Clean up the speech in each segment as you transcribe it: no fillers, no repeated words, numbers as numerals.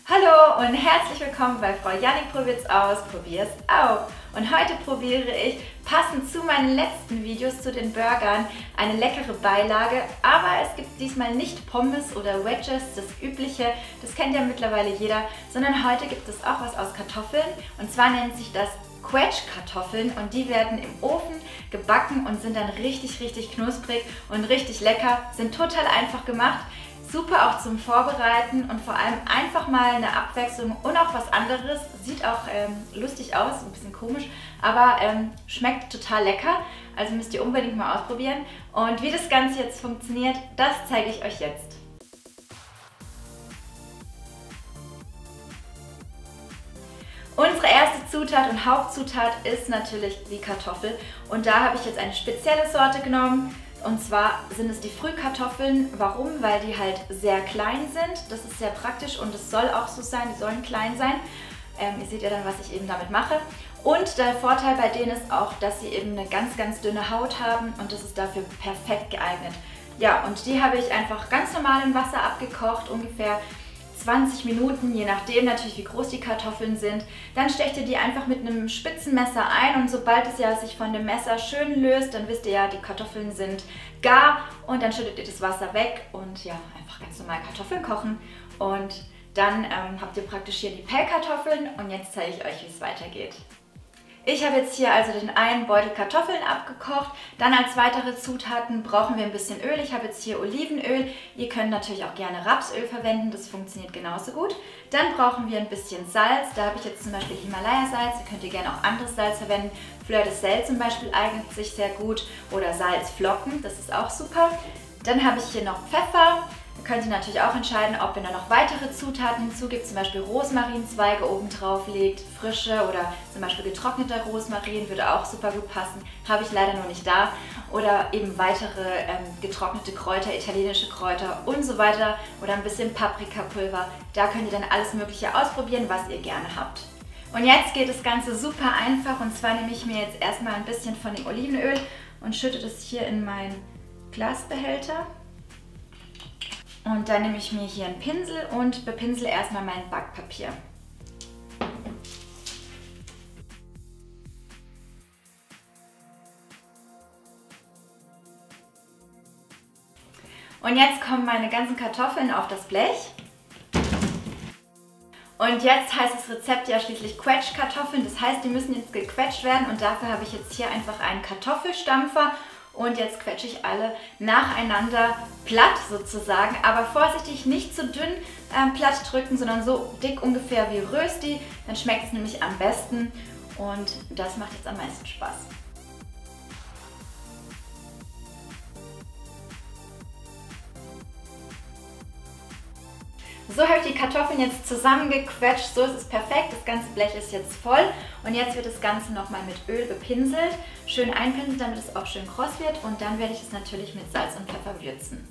Hallo und herzlich willkommen bei Frau Jannik probiert's aus, probier's auch. Und heute probiere ich, passend zu meinen letzten Videos zu den Burgern, eine leckere Beilage. Aber es gibt diesmal nicht Pommes oder Wedges, das übliche, das kennt ja mittlerweile jeder, sondern heute gibt es auch was aus Kartoffeln. Und zwar nennt sich das Quetsch-Kartoffeln und die werden im Ofen gebacken und sind dann richtig knusprig und richtig lecker, sind total einfach gemacht. Super auch zum Vorbereiten und vor allem einfach mal eine Abwechslung und auch was anderes. Sieht auch lustig aus, ein bisschen komisch, aber schmeckt total lecker. Also müsst ihr unbedingt mal ausprobieren. Und wie das Ganze jetzt funktioniert, das zeige ich euch jetzt. Unsere erste Zutat und Hauptzutat ist natürlich die Kartoffel. Und da habe ich jetzt eine spezielle Sorte genommen. Und zwar sind es die Frühkartoffeln. Warum? Weil die halt sehr klein sind. Das ist sehr praktisch und es soll auch so sein, die sollen klein sein. Ihr seht ja dann, was ich eben damit mache. Und der Vorteil bei denen ist auch, dass sie eben eine ganz dünne Haut haben und das ist dafür perfekt geeignet. Ja, und die habe ich einfach ganz normal im Wasser abgekocht, ungefähr 20 Minuten, je nachdem natürlich wie groß die Kartoffeln sind. Dann stecht ihr die einfach mit einem spitzen Messer ein und sobald es ja sich von dem Messer schön löst, dann wisst ihr ja, die Kartoffeln sind gar und dann schüttet ihr das Wasser weg und ja, einfach ganz normal Kartoffeln kochen. Und dann habt ihr praktisch hier die Pellkartoffeln und jetzt zeige ich euch, wie es weitergeht. Ich habe jetzt hier also den einen Beutel Kartoffeln abgekocht. Dann als weitere Zutaten brauchen wir ein bisschen Öl. Ich habe jetzt hier Olivenöl. Ihr könnt natürlich auch gerne Rapsöl verwenden, das funktioniert genauso gut. Dann brauchen wir ein bisschen Salz. Da habe ich jetzt zum Beispiel Himalaya-Salz. Ihr könnt gerne auch anderes Salz verwenden. Fleur de Sel zum Beispiel eignet sich sehr gut. Oder Salzflocken, das ist auch super. Dann habe ich hier noch Pfeffer. Da könnt ihr natürlich auch entscheiden, ob ihr da noch weitere Zutaten hinzugibt, zum Beispiel Rosmarinzweige oben drauf legt, frische oder zum Beispiel getrockneter Rosmarin würde auch super gut passen, habe ich leider noch nicht da. Oder eben weitere getrocknete Kräuter, italienische Kräuter und so weiter oder ein bisschen Paprikapulver. Da könnt ihr dann alles Mögliche ausprobieren, was ihr gerne habt. Und jetzt geht das Ganze super einfach und zwar nehme ich mir jetzt erstmal ein bisschen von dem Olivenöl und schütte das hier in meinen Glasbehälter. Und dann nehme ich mir hier einen Pinsel und bepinsel erstmal mein Backpapier. Und jetzt kommen meine ganzen Kartoffeln auf das Blech. Und jetzt heißt das Rezept ja schließlich Quetsch-Kartoffeln. Das heißt, die müssen jetzt gequetscht werden und dafür habe ich jetzt hier einfach einen Kartoffelstampfer. Und jetzt quetsche ich alle nacheinander platt sozusagen, aber vorsichtig nicht zu dünn platt drücken, sondern so dick ungefähr wie Rösti. Dann schmeckt es nämlich am besten und das macht jetzt am meisten Spaß. So habe ich die Kartoffeln jetzt zusammengequetscht, so ist es perfekt, das ganze Blech ist jetzt voll und jetzt wird das Ganze nochmal mit Öl bepinselt, schön einpinseln, damit es auch schön kross wird und dann werde ich es natürlich mit Salz und Pfeffer würzen.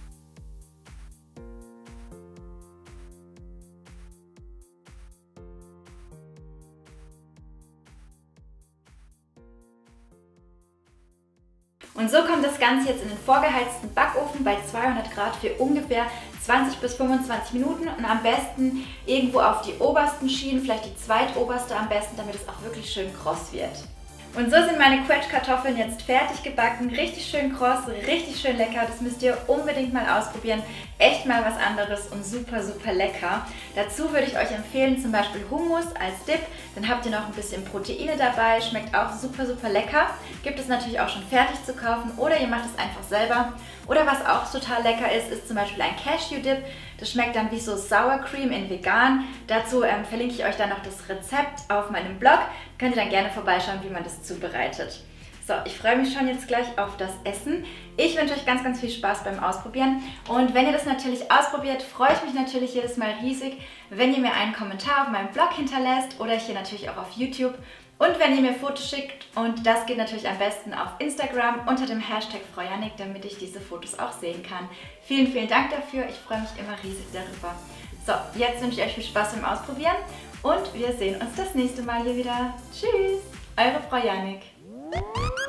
Und so kommt das Ganze jetzt in den vorgeheizten Backofen bei 200 Grad für ungefähr 20 bis 25 Minuten und am besten irgendwo auf die obersten Schienen, vielleicht die zweitoberste am besten, damit es auch wirklich schön kross wird. Und so sind meine Quetsch-Kartoffeln jetzt fertig gebacken, richtig schön kross, richtig schön lecker, das müsst ihr unbedingt mal ausprobieren, echt mal was anderes und super lecker. Dazu würde ich euch empfehlen zum Beispiel Hummus als Dip, dann habt ihr noch ein bisschen Proteine dabei, schmeckt auch super lecker. Gibt es natürlich auch schon fertig zu kaufen oder ihr macht es einfach selber. Oder was auch total lecker ist, ist zum Beispiel ein Cashew-Dip. Das schmeckt dann wie so Sour Cream in vegan. Dazu verlinke ich euch dann noch das Rezept auf meinem Blog. Könnt ihr dann gerne vorbeischauen, wie man das zubereitet. So, ich freue mich schon jetzt gleich auf das Essen. Ich wünsche euch ganz viel Spaß beim Ausprobieren. Und wenn ihr das natürlich ausprobiert, freue ich mich natürlich jedes Mal riesig, wenn ihr mir einen Kommentar auf meinem Blog hinterlässt oder hier natürlich auch auf YouTube. Und wenn ihr mir Fotos schickt, und das geht natürlich am besten auf Instagram unter dem Hashtag Frau Jannik, damit ich diese Fotos auch sehen kann. Vielen Dank dafür, ich freue mich immer riesig darüber. So, jetzt wünsche ich euch viel Spaß beim Ausprobieren und wir sehen uns das nächste Mal hier wieder. Tschüss, eure Frau Jannik.